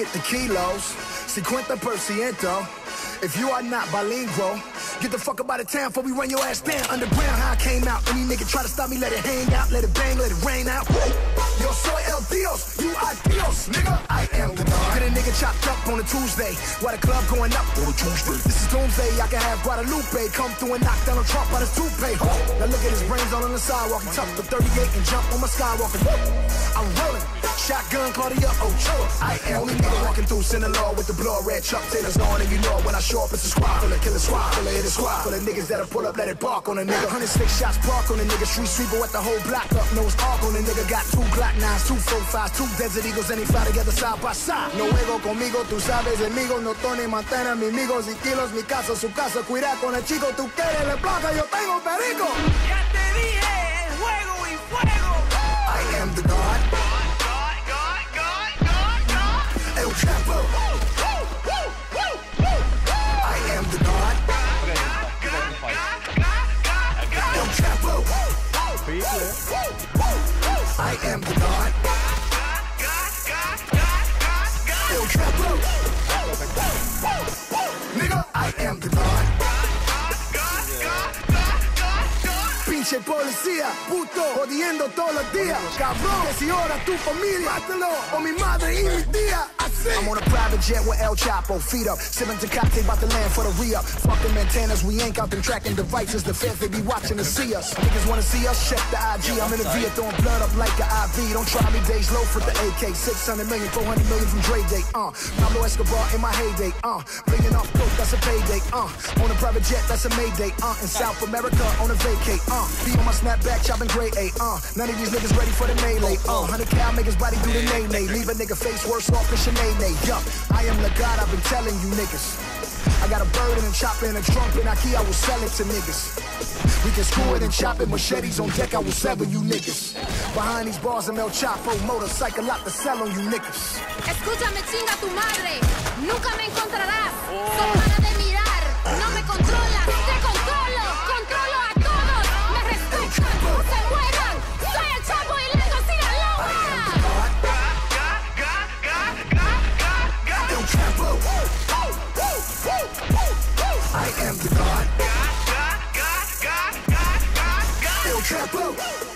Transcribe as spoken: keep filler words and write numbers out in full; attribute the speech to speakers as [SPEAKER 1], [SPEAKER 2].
[SPEAKER 1] get the kilos, cincuenta por ciento. If you are not bilingual, get the fuck up out of town before we run your ass down. Underground, how I came out. Any nigga try to stop me, let it hang out, let it bang, let it rain out. Yo soy el Dios, you are Dios, nigga. I am the God. Get a nigga chopped up on a Tuesday, while the club going up on a Tuesday. This is doomsday, I can have Guadalupe come through and knock down a Trump on his toupee. Now look at his brains all on the sidewalk. He tucked the thirty-eight and jump on my skywalker. I'm rolling, shotgun Claudia Ochoa. I am only nigga walking through Sinaloa with the blood red Chuck Taylor's on, and you know when I show up it's a squad full of killer squad full of hit a squad full of niggas that'll pull up, let it bark on a nigga. Hundred six shots park on a nigga, street sweeper with the whole block up, nose arc on a nigga. Got two Glock nines, two four fives, two Desert Eagles, and they fly together side by side. No juego conmigo, tú sabes, amigos, no Tony Montana, mi amigos y kilos, mi casa, su casa, cuida con el chico, tú quieres la placa, yo tengo perico.
[SPEAKER 2] Ya te dije, juego y fuego.
[SPEAKER 1] I am the God.
[SPEAKER 2] God, God, God, God, God.
[SPEAKER 1] El Chapo. I am the God. El Chapo. I am the God. El Chapo. Nigga, I am the God. Pinche policía, puto, jodiendo todos los días. Cabrón, que si ora tu familia, mátalo, o mi madre y mi tía. I'm on a private jet with El Chapo, feet up, sipping Tecate, about to land for the re-up. Fucking antennas, we ain't out them tracking devices. The feds, they be watching to see us. Niggas wanna see us, check the I G. I'm in the V, throwing blood up like an I V. Don't try me, days low for the A K. six hundred million, four hundred million from Dre Day, uh. Pablo Escobar in my heyday, uh. Bringing off coke, that's a payday, uh. On a private jet, that's a Mayday, uh. In South America, on a vacate, uh. Be on my snapback, chopping grade A, uh. None of these niggas ready for the melee, uh. Hundred cal make his body do the nay-nay. Leave a nigga face worse off than Sinead. Yup, I am the God, I've been telling you niggas. I got a bird and a chopper and a trunk in Ikea, I will sell it to niggas. We can screw it and chop it, machetes on deck, I will sever you niggas. Behind these bars, I'm El Chapo, motorcycle out to sell on you niggas.
[SPEAKER 3] Escúchame, chinga tu madre, nunca me encontrarás. Solo para de mirar, no me controlas, te controlo, controlo a todos. Me respetan, se mueran, soy el Chapo y Lego Sinaloa.
[SPEAKER 1] El Chapo. I am the God. El Chapo.